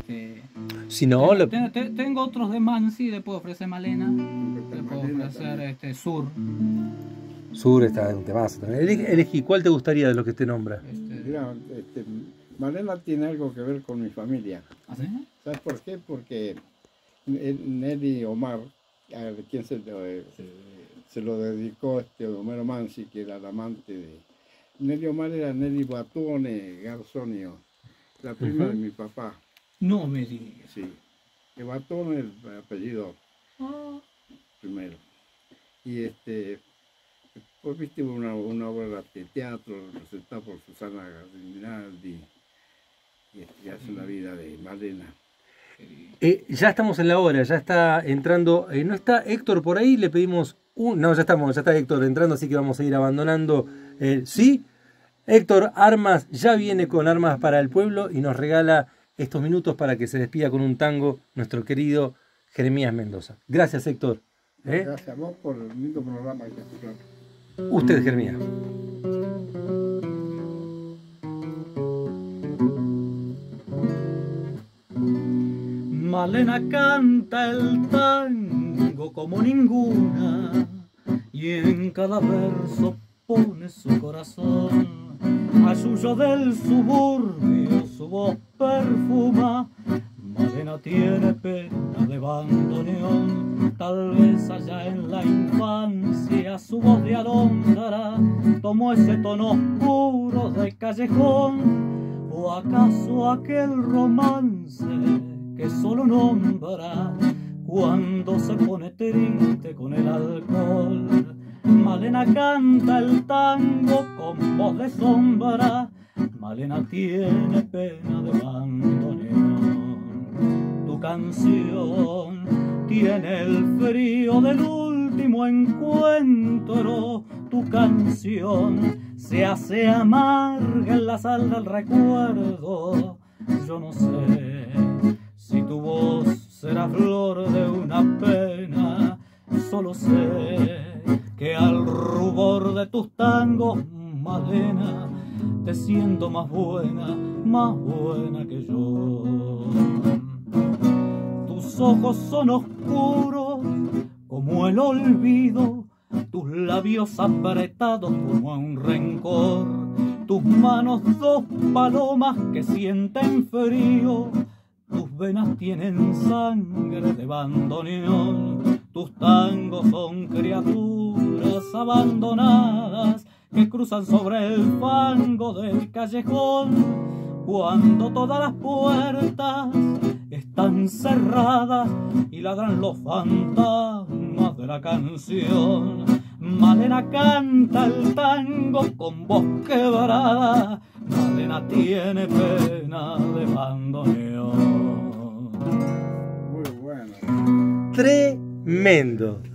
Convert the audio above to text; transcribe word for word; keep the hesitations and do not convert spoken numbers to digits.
Este, Si no, tengo, lo... tengo, te- tengo otros de Mansi, le puedo ofrecer Malena, le puedo Malena ofrecer también. este, Sur. Sur está un temazo también. Elegí, elegí, ¿cuál te gustaría de los que te nombra? Este, Mira, este, Malena tiene algo que ver con mi familia. ¿así? ¿Sabes por qué? Porque el- Nelly Omar, a quien se lo, eh, se lo dedicó este Homero Mansi, que era el amante de... Nelly Omar era Nelly Batone Garzonio, la prima Ujú. de mi papá. No me digas. Sí. Que Batone es el apellido Ah, primero. Y este, pues viste una, una obra de teatro representada por Susana Rinaldi, y este, hace la vida de Malena. Eh, ya estamos en la hora, ya está entrando. Eh, ¿No está Héctor por ahí? Le pedimos un. No, ya estamos, ya está Héctor entrando, así que vamos a ir abandonando. Eh, sí, Héctor Armas ya viene con Armas para el Pueblo y nos regala estos minutos para que se despida con un tango nuestro querido Jeremías Mendoza. Gracias, Héctor. ¿Eh? Gracias a vos por el lindo programa que te Usted, Jeremías. Malena canta el tango como ninguna y en cada verso pone su corazón. A suyo del suburbio su voz perfuma. Malena tiene pena de bandoneón, tal vez allá en la infancia su voz de alondra tomó ese tono oscuro de callejón, o acaso aquel romance que solo nombra cuando se pone triste con el alcohol. Malena canta el tango con voz de sombra, Malena tiene pena de bandoneón. Tu canción tiene el frío del último encuentro, tu canción se hace amarga en la sal del recuerdo. Yo no sé si tu voz será flor de una pena, solo sé que al rubor de tus tangos, Malena, te siento más buena, más buena que yo. Tus ojos son oscuros como el olvido, tus labios apretados como un rencor, tus manos dos palomas que sienten frío, tus venas tienen sangre de bandoneón, tus tangos son criaturas abandonadas que cruzan sobre el fango del callejón. Cuando todas las puertas están cerradas y ladran los fantasmas de la canción, Malena canta el tango con voz quebrada, Malena tiene pena de bandoneón. Muy bueno. Tremendo.